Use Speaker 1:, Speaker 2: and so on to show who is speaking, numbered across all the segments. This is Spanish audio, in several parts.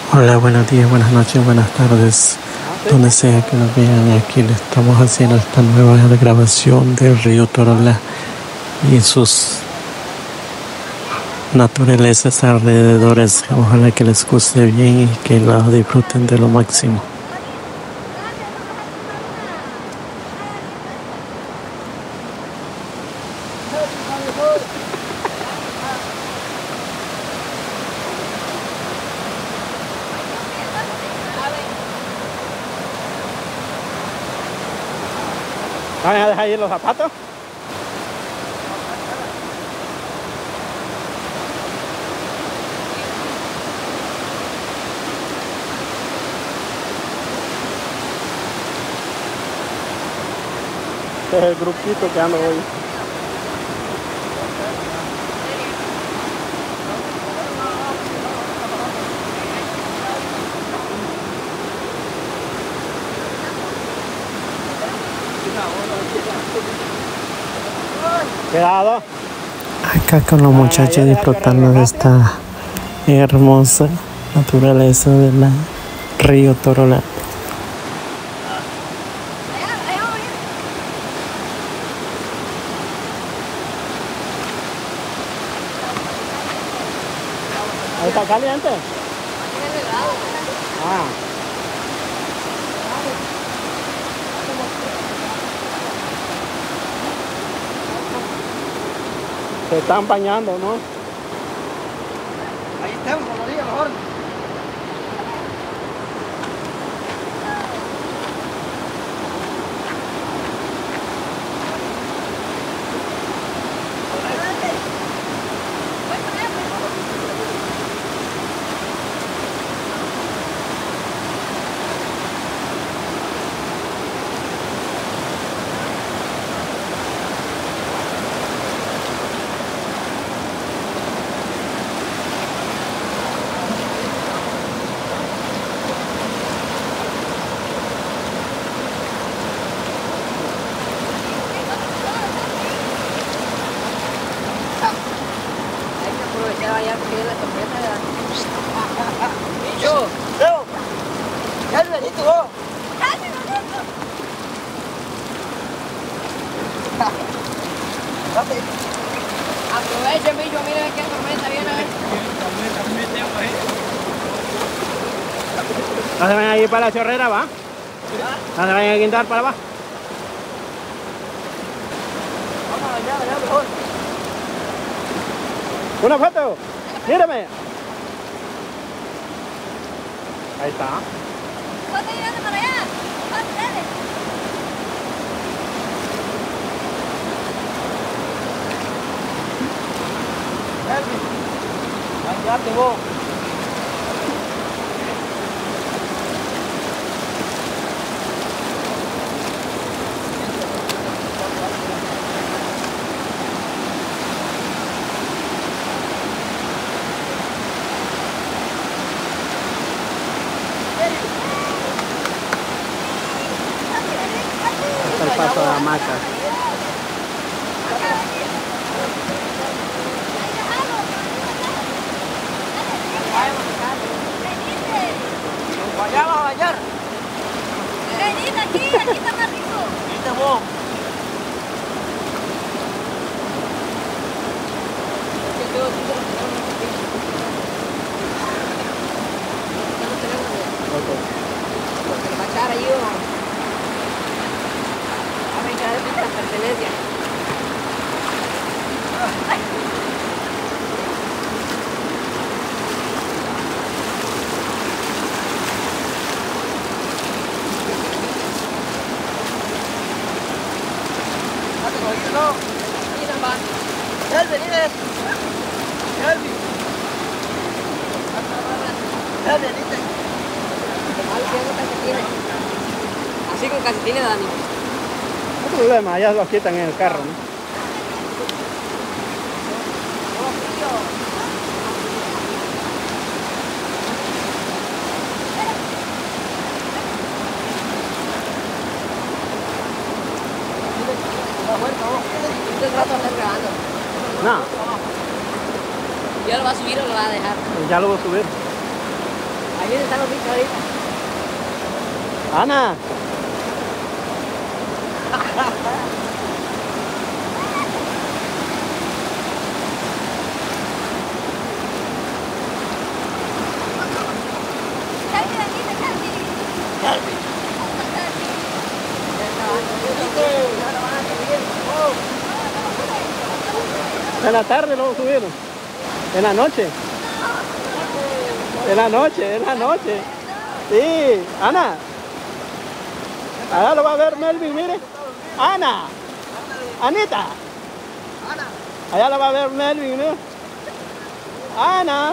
Speaker 1: Hola, buenos días, buenas noches, buenas tardes. Donde sea que nos vean, aquí le estamos haciendo esta nueva grabación del río Torola y sus naturalezas alrededores. Ojalá que les guste bien y que la disfruten de lo máximo.
Speaker 2: ¿Van a dejar ir los zapatos? Este es el grupito que ando hoy. Cuidado.
Speaker 1: Acá con los muchachos disfrutando de esta hermosa naturaleza del río Torola.
Speaker 2: Ahí está caliente. Ah. Se están bañando, ¿no?
Speaker 3: Ahí estamos, como diga, mejor. Ya porque la tormenta de Bicho, Leo, ya el Benito, vos. Aprovechen, bicho, miren qué tormenta viene.
Speaker 2: ¿No se van a ir para la chorrera, va? ¿No se van a guindar para abajo?
Speaker 3: Vamos allá, mejor.
Speaker 2: ¡Una foto! ¡Mírame! Ahí está.
Speaker 4: ¿Cuánto llegaste para allá? ¡Ustedes!
Speaker 3: Bañate vos.
Speaker 2: El paso de la hamaca.
Speaker 3: Allá vas a bañar.
Speaker 4: Venid aquí está más rico.
Speaker 3: Viste vos.
Speaker 4: Porque va a echar ahí a retirar nuestras pertenencias. Ahí nos van.
Speaker 3: Elvin, Elvin. Elvin,
Speaker 4: Así con calcetines, Dani.
Speaker 2: No hay problema, ya los quitan en el carro, ¿no?
Speaker 4: Este rato está grabando.
Speaker 2: No,
Speaker 4: ¿Ya lo va a subir o lo va a dejar?
Speaker 2: ya lo voy a subir.
Speaker 3: Ahí están los bichos ahorita.
Speaker 2: Ana. En la tarde lo subieron. En la noche. En la noche, en la noche. Sí, Ana. Allá lo va a ver Melvin, mire. Ana. Anita. Allá lo va a ver Melvin, mire. Ana.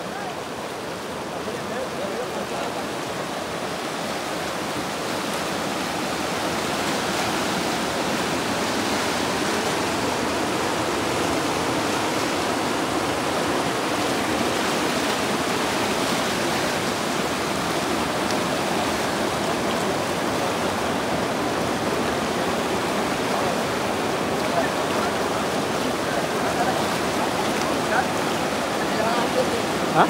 Speaker 2: ¿Ah?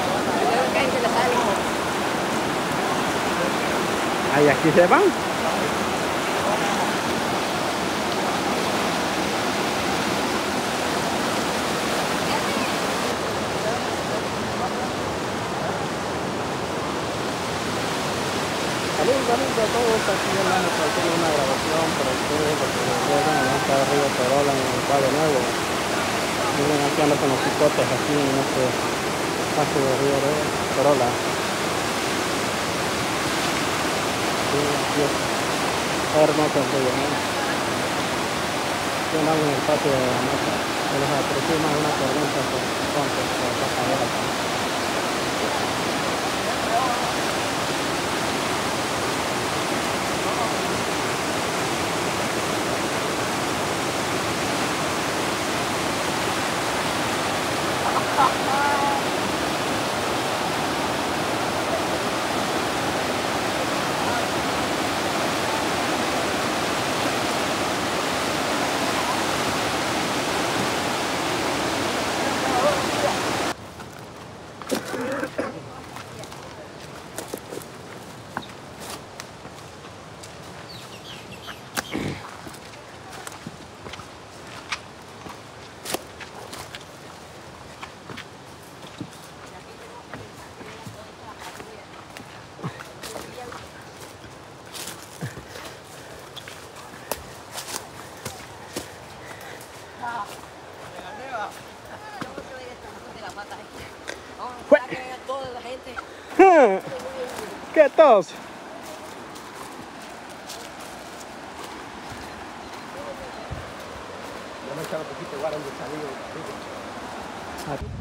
Speaker 2: Ahí aquí se van. Saludos a todos, aquí andamos para hacer una grabación para ustedes, porque llegan a estar arriba Torola en el Palo Nuevo. Miren, aquí ando con los picotes aquí en este paso de río de Torola. Sí, aquí está hermoso el río, ¿no? Aquí andamos en el patio de la mesa. Se nos aproxima una tormenta por pasar acá. ¿Qué tos? Yo me echaba un poquito igual donde salí.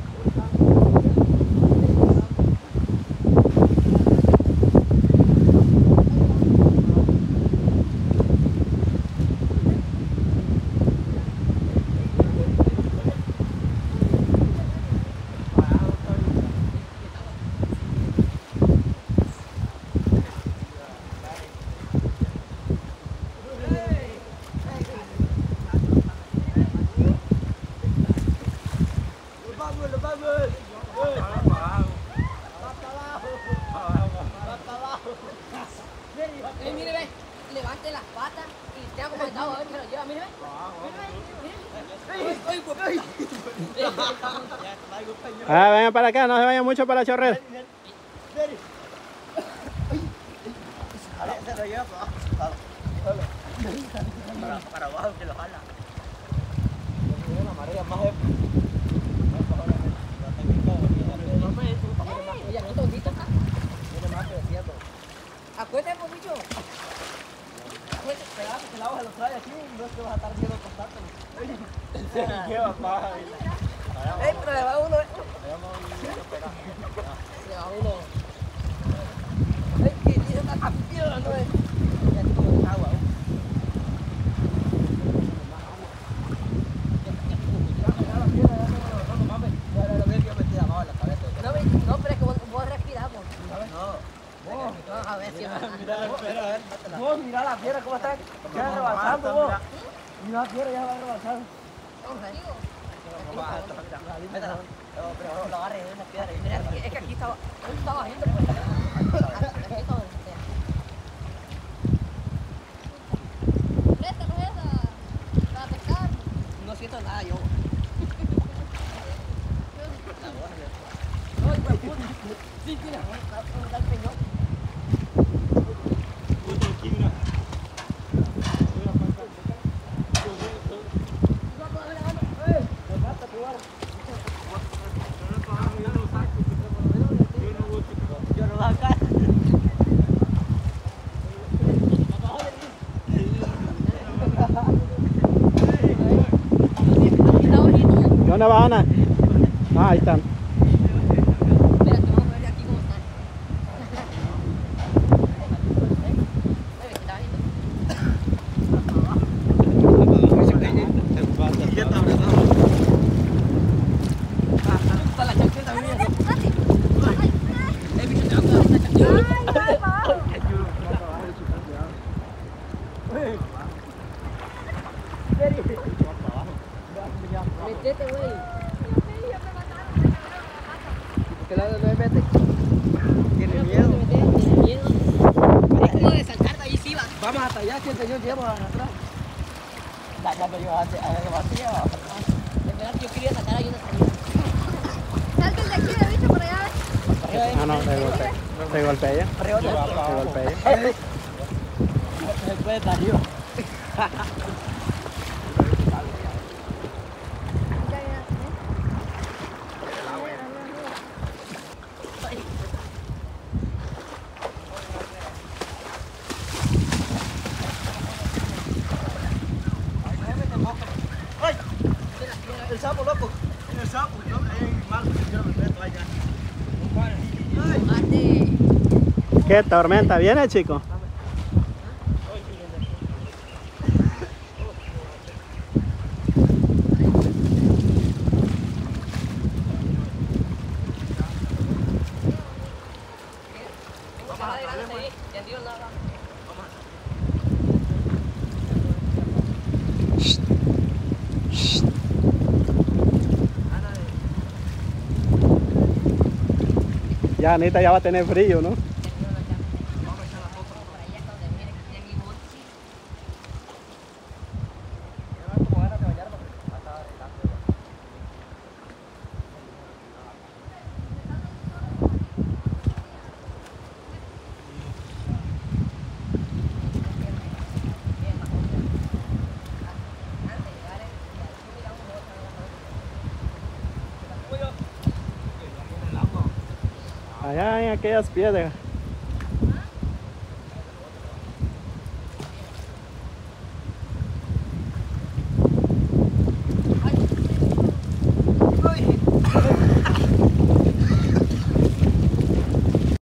Speaker 3: Mire, ve, levante las patas y tenga como estado, a ver que lo lleva, mire, ve.
Speaker 2: Vengan para acá, no se vayan mucho para la chorrera.
Speaker 5: Se lo lleva para abajo, que lo jala. La marea más
Speaker 3: Oye, no tontito acá.
Speaker 5: tiene más que desierto.
Speaker 3: Acuérdate, poquillo.
Speaker 5: Esperaba que el agua se lo trae aquí y no es que vas a estar haciendo contacto. ¿Qué va?
Speaker 3: Pero le va uno. Le va uno. Que tiene una capilla, ¿no es?
Speaker 5: Ya tiene agua.
Speaker 3: No, pero es que vos respiramos. No, a ver si
Speaker 5: Vos mirá la piedra cómo está ya rebasando vos. Mirá la piedra ya va rebasando.
Speaker 3: Es que aquí estaba bajito.
Speaker 5: Sí, tiene un tal peñón. Yo no voy a caer.
Speaker 2: ¿Qué onda va, Ana? Ah, ahí están.
Speaker 3: Espérate, vamos a ver aquí cómo están.
Speaker 5: Está la chaqueta, mira.
Speaker 3: Metete, güey.
Speaker 5: ¿Qué lado no mete? Tiene miedo.
Speaker 3: Tiene miedo. Es como de saltar de ahí sí va.
Speaker 5: Vamos hasta allá, si el señor lleva atrás. Ya me lleva a
Speaker 3: De verdad que yo quería sacar ahí una salida.
Speaker 4: Salte de aquí, de bicho, por allá.
Speaker 2: Ah, no, te golpea. Te golpea ella. Te golpea ella.
Speaker 5: Se puede estar yo. El sapo, loco. El sapo, yo mal, yo me meto allá.
Speaker 2: ¿Qué tormenta viene, chico? Ya Anita ya va a tener frío, ¿no? Allá en aquellas piedras.